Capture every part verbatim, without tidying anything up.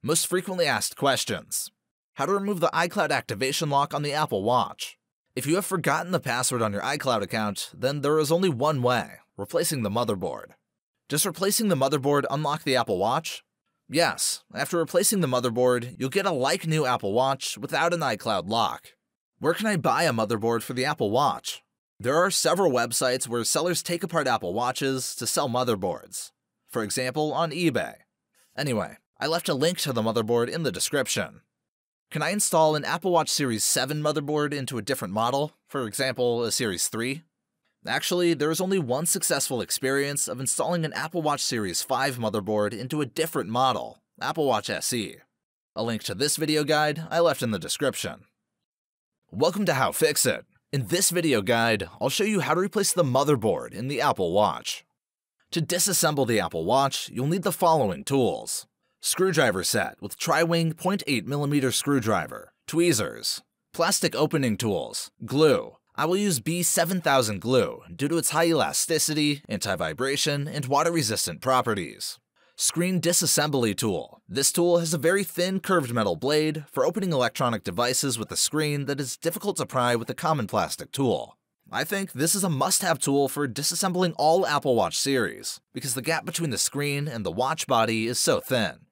Most frequently asked questions. How to remove the iCloud activation lock on the Apple Watch. If you have forgotten the password on your iCloud account, then there is only one way, replacing the motherboard. Does replacing the motherboard unlock the Apple Watch? Yes, after replacing the motherboard, you'll get a like-new Apple Watch without an iCloud lock. Where can I buy a motherboard for the Apple Watch? There are several websites where sellers take apart Apple Watches to sell motherboards. For example, on eBay. Anyway, I left a link to the motherboard in the description. Can I install an Apple Watch Series seven motherboard into a different model, for example, a Series three? Actually, there is only one successful experience of installing an Apple Watch Series five motherboard into a different model, Apple Watch S E. A link to this video guide I left in the description. Welcome to How-FixIT. In this video guide, I'll show you how to replace the motherboard in the Apple Watch. To disassemble the Apple Watch, you'll need the following tools. Screwdriver set with tri-wing zero point eight millimeter screwdriver, tweezers, plastic opening tools, glue. I will use B seven thousand glue due to its high elasticity, anti-vibration, and water-resistant properties. Screen disassembly tool. This tool has a very thin curved metal blade for opening electronic devices with a screen that is difficult to pry with a common plastic tool. I think this is a must-have tool for disassembling all Apple Watch series, because the gap between the screen and the watch body is so thin.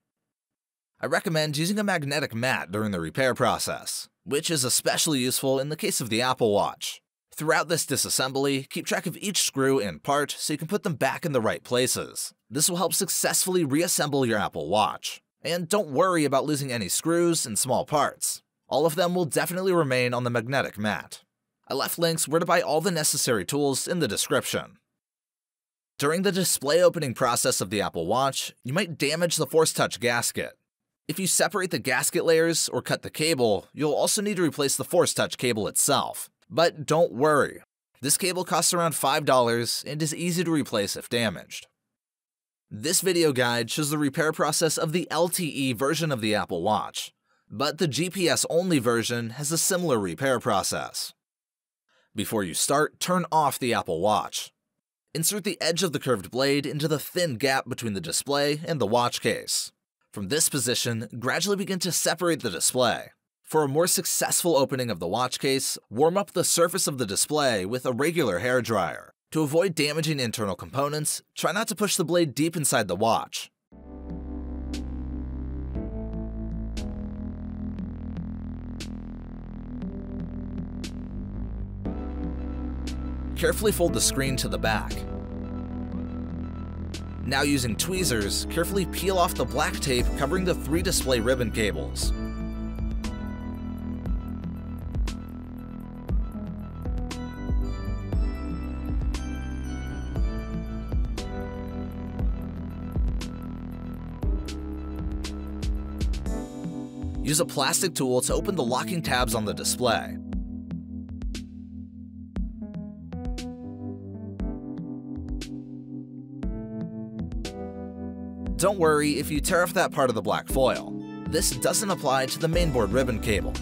I recommend using a magnetic mat during the repair process, which is especially useful in the case of the Apple Watch. Throughout this disassembly, keep track of each screw and part so you can put them back in the right places. This will help successfully reassemble your Apple Watch. And don't worry about losing any screws and small parts. All of them will definitely remain on the magnetic mat. I left links where to buy all the necessary tools in the description. During the display opening process of the Apple Watch, you might damage the Force Touch gasket. If you separate the gasket layers or cut the cable, you'll also need to replace the Force Touch cable itself. But don't worry, this cable costs around five dollars and is easy to replace if damaged. This video guide shows the repair process of the L T E version of the Apple Watch, but the G P S-only version has a similar repair process. Before you start, turn off the Apple Watch. Insert the edge of the curved blade into the thin gap between the display and the watch case. From this position, gradually begin to separate the display. For a more successful opening of the watch case, warm up the surface of the display with a regular hairdryer. To avoid damaging internal components, try not to push the blade deep inside the watch. Carefully fold the screen to the back. Now using tweezers, carefully peel off the black tape covering the three display ribbon cables. Use a plastic tool to open the locking tabs on the display. Don't worry if you tear off that part of the black foil. This doesn't apply to the mainboard ribbon cable.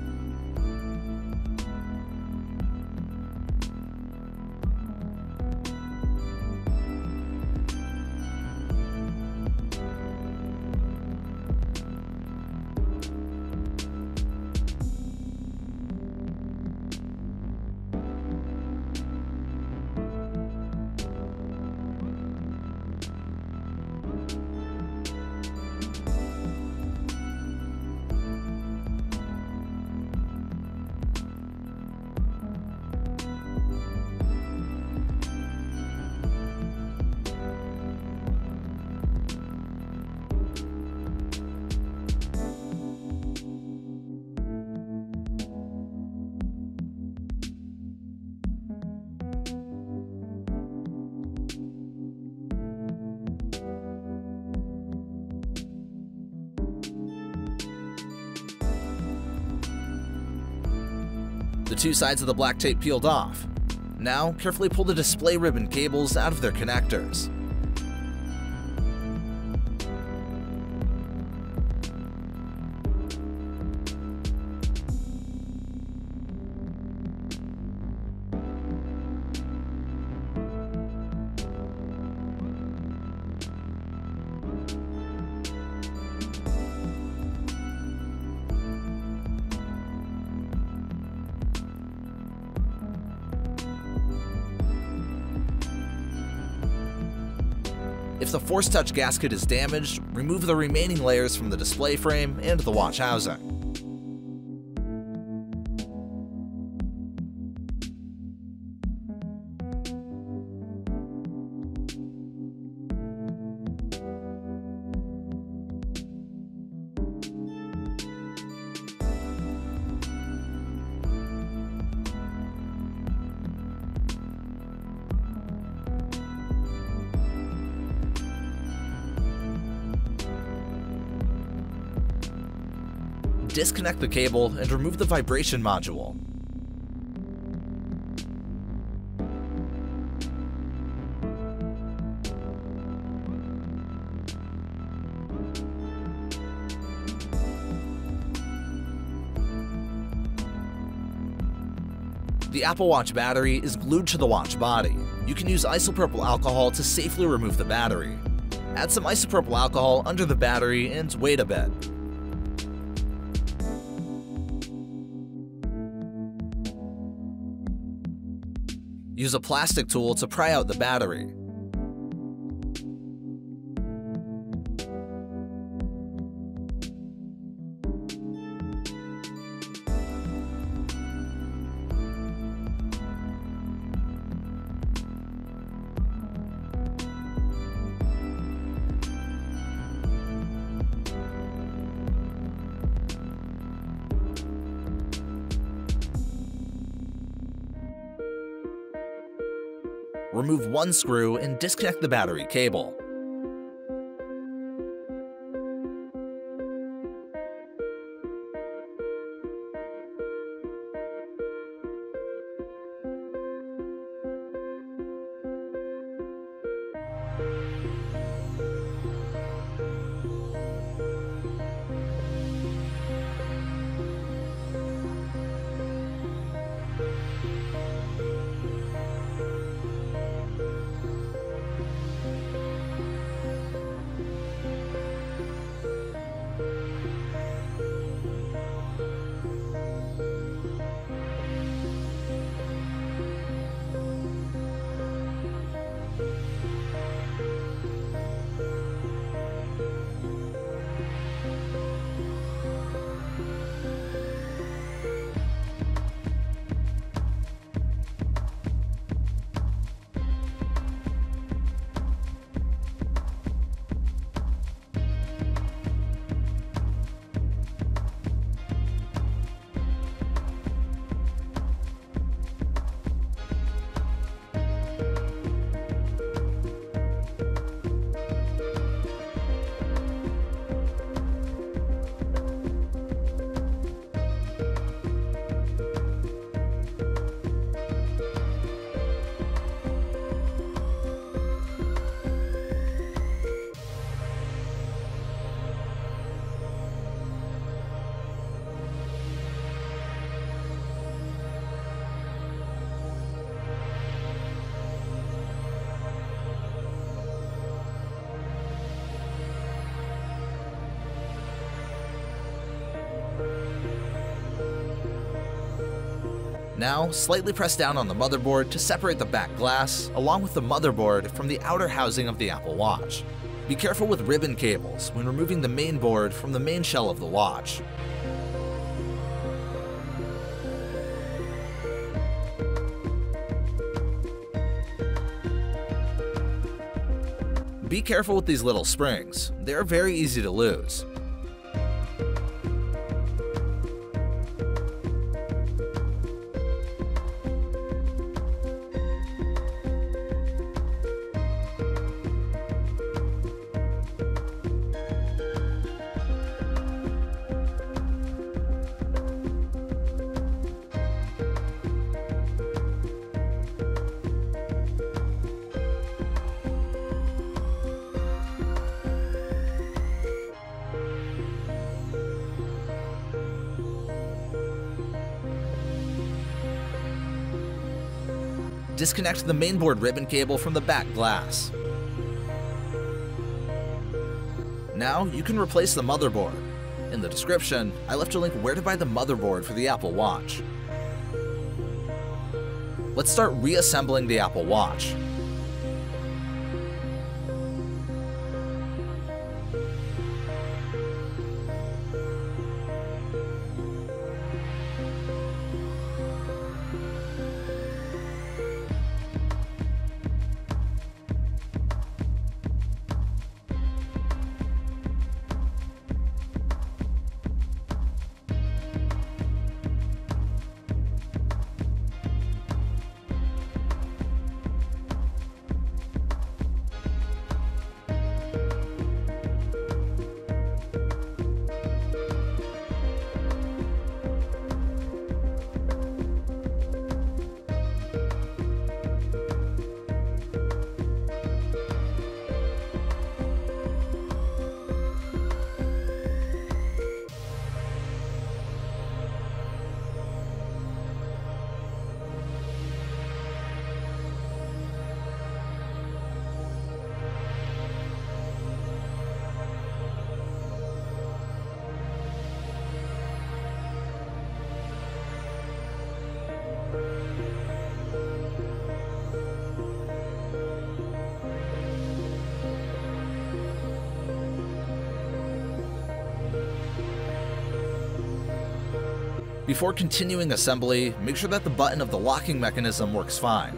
The two sides of the black tape peeled off. Now, carefully pull the display ribbon cables out of their connectors. If the Force Touch gasket is damaged, remove the remaining layers from the display frame and the watch housing. Disconnect the cable and remove the vibration module. The Apple Watch battery is glued to the watch body. You can use isopropyl alcohol to safely remove the battery. Add some isopropyl alcohol under the battery and wait a bit. Use a plastic tool to pry out the battery. Remove one screw and disconnect the battery cable. Now, slightly press down on the motherboard to separate the back glass, along with the motherboard from the outer housing of the Apple Watch. Be careful with ribbon cables when removing the main board from the main shell of the watch. Be careful with these little springs. They are very easy to lose. Disconnect the mainboard ribbon cable from the back glass. Now you can replace the motherboard. In the description, I left a link where to buy the motherboard for the Apple Watch. Let's start reassembling the Apple Watch. Before continuing assembly, make sure that the button of the locking mechanism works fine.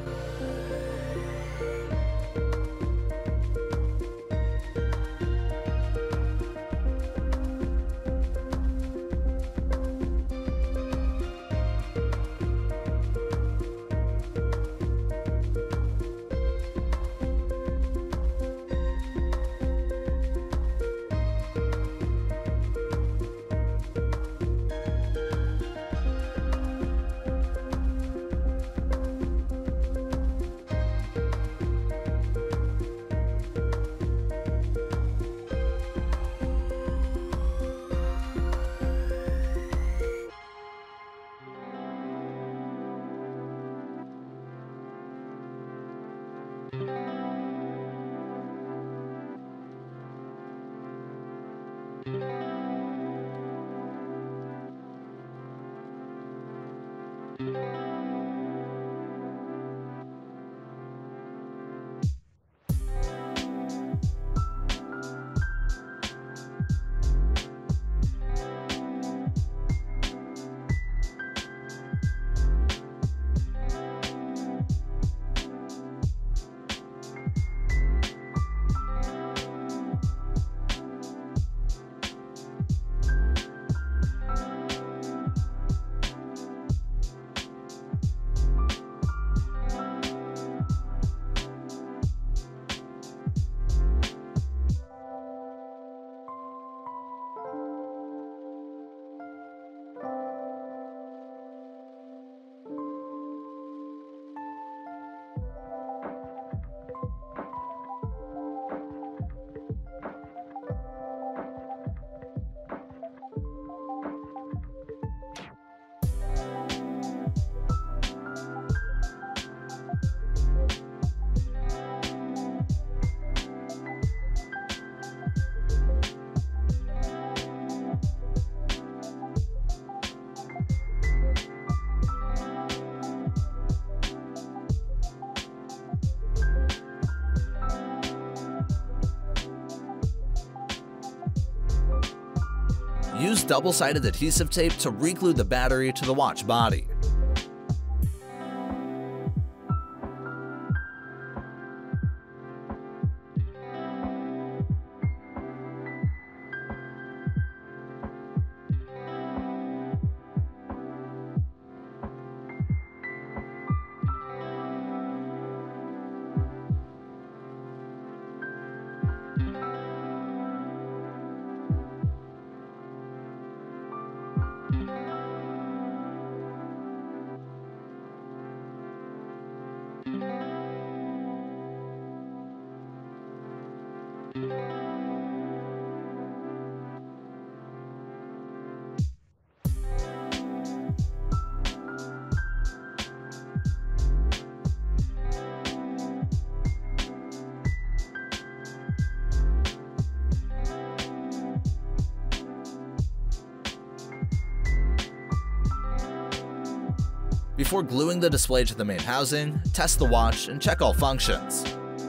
Use double-sided adhesive tape to re-glue the battery to the watch body. Before gluing the display to the main housing, test the watch and check all functions.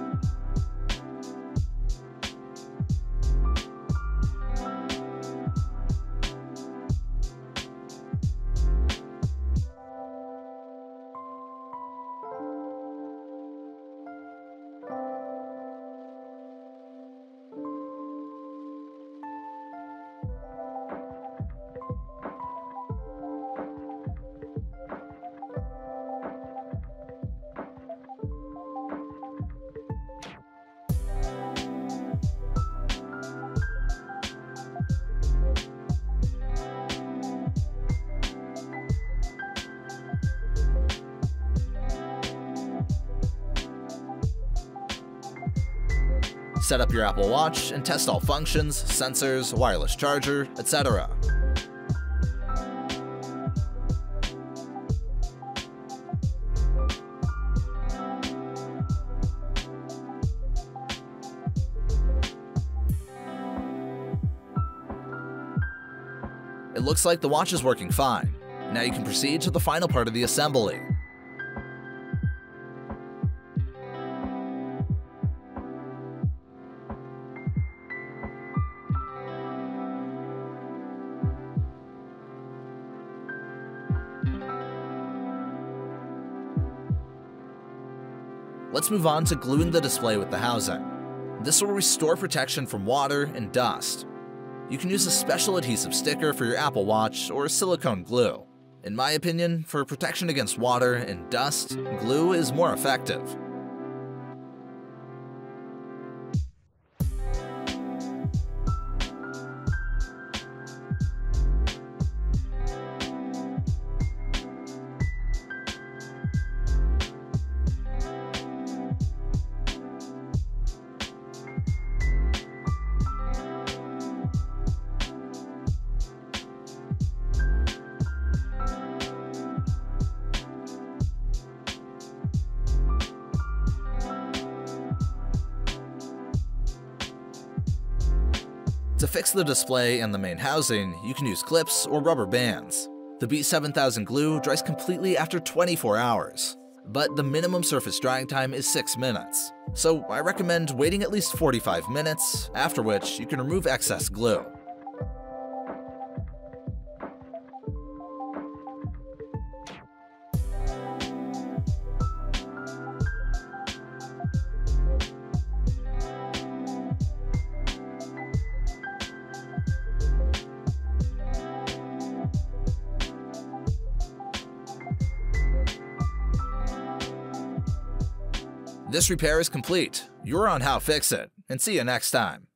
Set up your Apple Watch and test all functions, sensors, wireless charger, et cetera. It looks like the watch is working fine. Now you can proceed to the final part of the assembly. Let's move on to gluing the display with the housing. This will restore protection from water and dust. You can use a special adhesive sticker for your Apple Watch or silicone glue. In my opinion, for protection against water and dust, glue is more effective. To fix the display and the main housing, you can use clips or rubber bands. The B seven thousand glue dries completely after twenty-four hours, but the minimum surface drying time is six minutes. So I recommend waiting at least forty-five minutes, after which you can remove excess glue. This repair is complete. You're on How-FixIT, and see you next time.